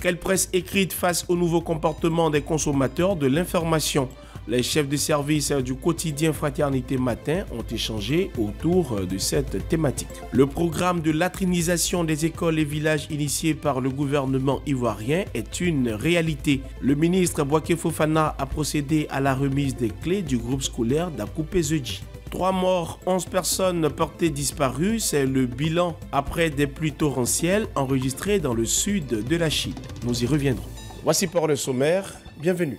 Quelle presse écrite face au nouveau comportement des consommateurs de l'information? Les chefs de service du quotidien Fraternité Matin ont échangé autour de cette thématique. Le programme de latrinisation des écoles et villages initié par le gouvernement ivoirien est une réalité. Le ministre Bouaké Fofana a procédé à la remise des clés du groupe scolaire d'Akoupé-Zedji. 3 morts, 11 personnes portées disparues, c'est le bilan après des pluies torrentielles enregistrées dans le sud de la Chine. Nous y reviendrons. Voici pour le sommaire, bienvenue.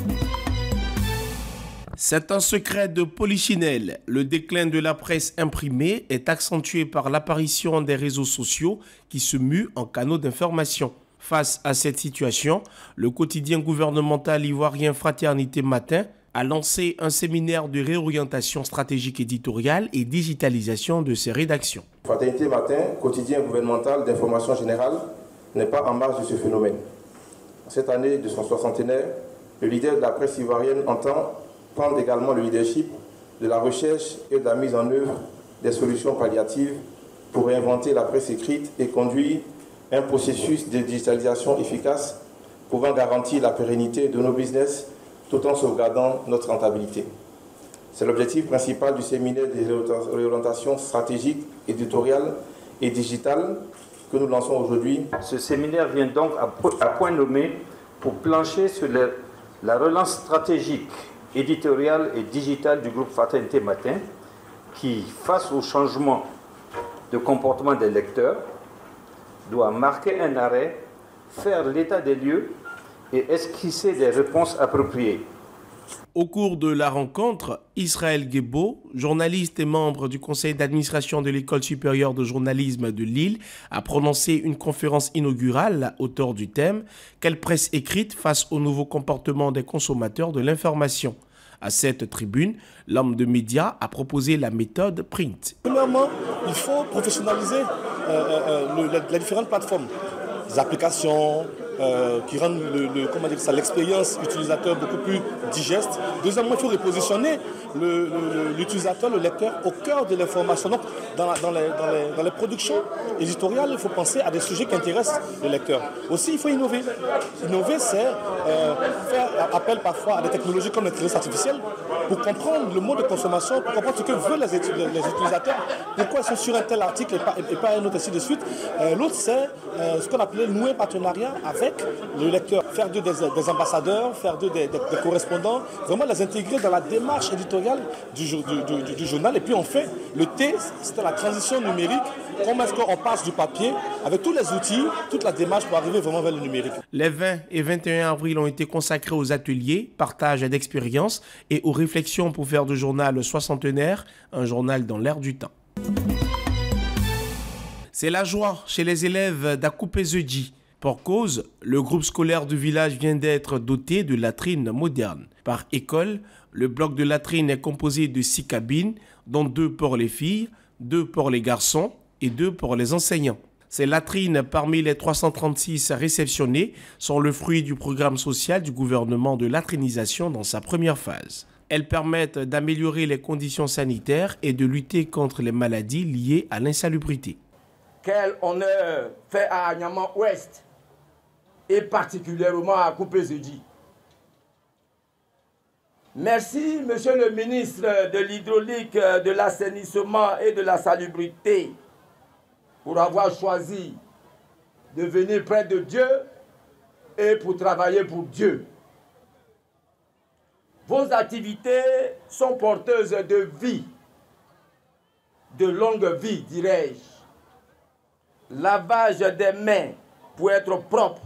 C'est un secret de polichinelle. Le déclin de la presse imprimée est accentué par l'apparition des réseaux sociaux qui se muent en canaux d'information. Face à cette situation, le quotidien gouvernemental ivoirien Fraternité Matin a lancé un séminaire de réorientation stratégique éditoriale et digitalisation de ses rédactions. Fraternité Matin, quotidien gouvernemental d'information générale, n'est pas en marge de ce phénomène. Cette année de son 60e, le leader de la presse ivoirienne entend prendre également le leadership de la recherche et de la mise en œuvre des solutions palliatives pour réinventer la presse écrite et conduire un processus de digitalisation efficace pouvant garantir la pérennité de nos business tout en sauvegardant notre rentabilité. C'est l'objectif principal du séminaire de réorientation stratégique, éditoriale et digitale que nous lançons aujourd'hui. Ce séminaire vient donc à point nommé pour plancher sur la relance stratégique, éditoriale et digitale du groupe Fraternité Matin qui, face au changement de comportement des lecteurs, doit marquer un arrêt, faire l'état des lieux et esquisser des réponses appropriées. Au cours de la rencontre, Israël Guébo, journaliste et membre du conseil d'administration de l'École supérieure de journalisme de Lille, a prononcé une conférence inaugurale autour du thème « Quelle presse écrite face au nouveau comportement des consommateurs de l'information ?» À cette tribune, l'homme de médias a proposé la méthode print. Premièrement, il faut professionnaliser les différentes plateformes, les applications qui rendent l'expérience utilisateur beaucoup plus digeste. Deuxièmement, il faut repositionner l'utilisateur, le lecteur au cœur de l'information. Donc, dans les productions éditoriales, il faut penser à des sujets qui intéressent le lecteur. Aussi, il faut innover. Innover, c'est faire appel parfois à des technologies comme l'intelligence artificielle pour comprendre le mode de consommation, pour comprendre ce que veulent les utilisateurs, pourquoi ils sont sur un tel article et pas un autre, ainsi de suite. L'autre, c'est ce qu'on appelait nouer un partenariat avec le lecteur, faire d'eux des ambassadeurs, faire d'eux des correspondants, vraiment les intégrer dans la démarche éditoriale du journal. Et puis on fait le T, c'est la transition numérique, comment est-ce qu'on passe du papier avec tous les outils, toute la démarche pour arriver vraiment vers le numérique. Les 20 et 21 avril ont été consacrés aux ateliers, partage d'expériences et aux réflexions pour faire du journal soixantenaire un journal dans l'air du temps. C'est la joie chez les élèves d'Akoupé-Zedji. Pour cause, le groupe scolaire du village vient d'être doté de latrines modernes. Par école, le bloc de latrines est composé de 6 cabines, dont 2 pour les filles, 2 pour les garçons et 2 pour les enseignants. Ces latrines, parmi les 336 réceptionnées, sont le fruit du programme social du gouvernement de latrinisation dans sa première phase. Elles permettent d'améliorer les conditions sanitaires et de lutter contre les maladies liées à l'insalubrité. Quel honneur fait à Agnaman Ouest et particulièrement à Akoupé-Zedji. Merci, Monsieur le ministre de l'Hydraulique, de l'Assainissement et de la Salubrité pour avoir choisi de venir près de Dieu et pour travailler pour Dieu. Vos activités sont porteuses de vie, de longue vie, dirais-je. Lavage des mains pour être propre,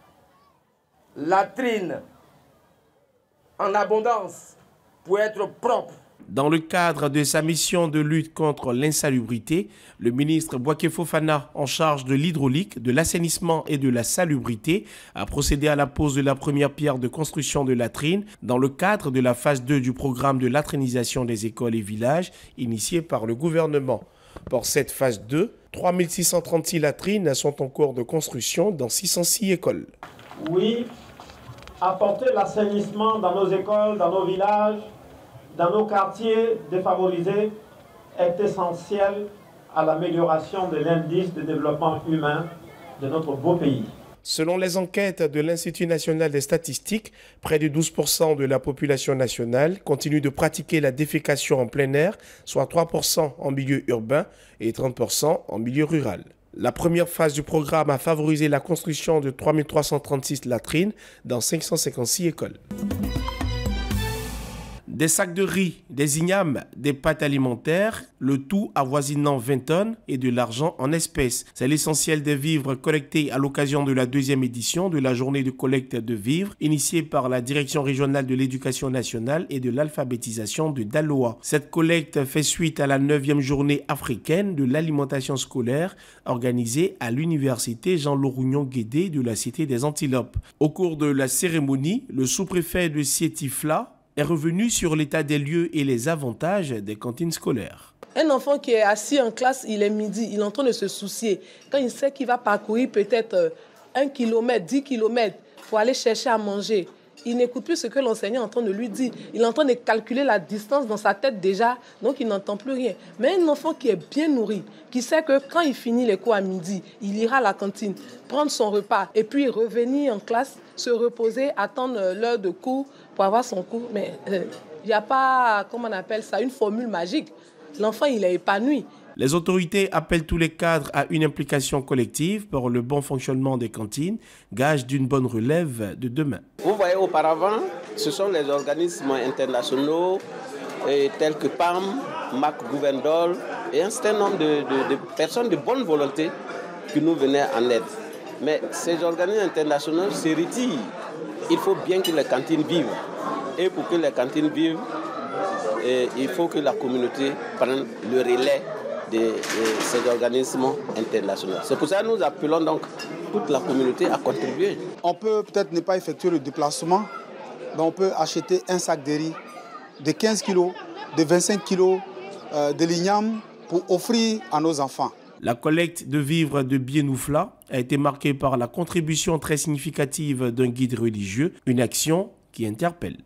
latrine en abondance pour être propre. Dans le cadre de sa mission de lutte contre l'insalubrité, le ministre Bouaké Fofana, en charge de l'hydraulique, de l'assainissement et de la salubrité, a procédé à la pose de la première pierre de construction de latrines dans le cadre de la phase 2 du programme de latrinisation des écoles et villages initié par le gouvernement. Pour cette phase 2, 3636 latrines sont en cours de construction dans 606 écoles. Oui, apporter l'assainissement dans nos écoles, dans nos villages, dans nos quartiers défavorisés est essentiel à l'amélioration de l'indice de développement humain de notre beau pays. Selon les enquêtes de l'Institut national des statistiques, près de 12% de la population nationale continue de pratiquer la défécation en plein air, soit 3% en milieu urbain et 30% en milieu rural. La première phase du programme a favorisé la construction de 3336 latrines dans 556 écoles. Des sacs de riz, des ignames, des pâtes alimentaires, le tout avoisinant 20 tonnes et de l'argent en espèces. C'est l'essentiel des vivres collectés à l'occasion de la 2e édition de la journée de collecte de vivres initiée par la Direction régionale de l'éducation nationale et de l'alphabétisation de Daloa. Cette collecte fait suite à la 9e journée africaine de l'alimentation scolaire organisée à l'université Jean-Laurignon-Guédé de la Cité des Antilopes. Au cours de la cérémonie, le sous-préfet de Sétifla est revenu sur l'état des lieux et les avantages des cantines scolaires. Un enfant qui est assis en classe, il est midi, il est en train de se soucier. Quand il sait qu'il va parcourir peut-être 1 kilomètre, 10 kilomètres pour aller chercher à manger, il n'écoute plus ce que l'enseignant est en train de lui dire. Il est en train de calculer la distance dans sa tête déjà, donc il n'entend plus rien. Mais un enfant qui est bien nourri, qui sait que quand il finit les cours à midi, il ira à la cantine, prendre son repas et puis revenir en classe, se reposer, attendre l'heure de cours pour avoir son cours. Mais il n'y a pas, comment on appelle ça, une formule magique. L'enfant, il est épanoui. Les autorités appellent tous les cadres à une implication collective pour le bon fonctionnement des cantines, gage d'une bonne relève de demain. Vous voyez, auparavant, ce sont les organismes internationaux tels que PAM, Mac Gouvendol et un certain nombre de personnes de bonne volonté qui nous venaient en aide. Mais ces organismes internationaux se retirent. Il faut bien que les cantines vivent. Et pour que les cantines vivent, il faut que la communauté prenne le relais de ces organismes internationaux. C'est pour ça que nous appelons donc toute la communauté à contribuer. On peut peut-être ne pas effectuer le déplacement, mais on peut acheter un sac de riz de 15 kg, de 25 kg de l'igname pour offrir à nos enfants. La collecte de vivres de Bienoufla a été marquée par la contribution très significative d'un guide religieux, une action qui interpelle.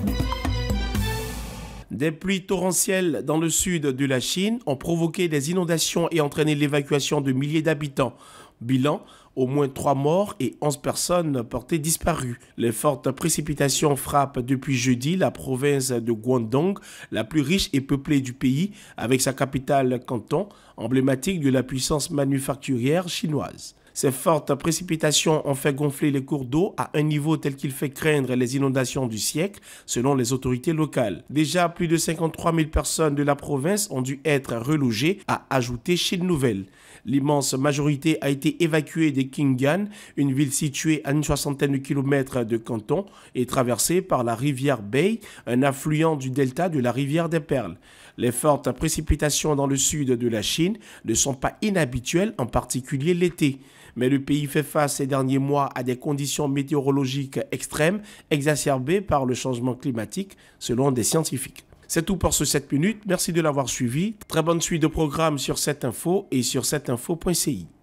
Des pluies torrentielles dans le sud de la Chine ont provoqué des inondations et entraîné l'évacuation de milliers d'habitants. Bilan, au moins 3 morts et 11 personnes portées disparues. Les fortes précipitations frappent depuis jeudi la province de Guangdong, la plus riche et peuplée du pays, avec sa capitale Canton, emblématique de la puissance manufacturière chinoise. Ces fortes précipitations ont fait gonfler les cours d'eau à un niveau tel qu'il fait craindre les inondations du siècle, selon les autorités locales. Déjà, plus de 53 000 personnes de la province ont dû être relogées, a ajouté Chine Nouvelle. L'immense majorité a été évacuée de Qinggan, une ville située à une 60aine de kilomètres de Canton et traversée par la rivière Bei, un affluent du delta de la rivière des Perles. Les fortes précipitations dans le sud de la Chine ne sont pas inhabituelles, en particulier l'été. Mais le pays fait face ces derniers mois à des conditions météorologiques extrêmes exacerbées par le changement climatique, selon des scientifiques. C'est tout pour ce 7 minutes. Merci de l'avoir suivi. Très bonne suite de programmes sur 7info et sur 7info.ci.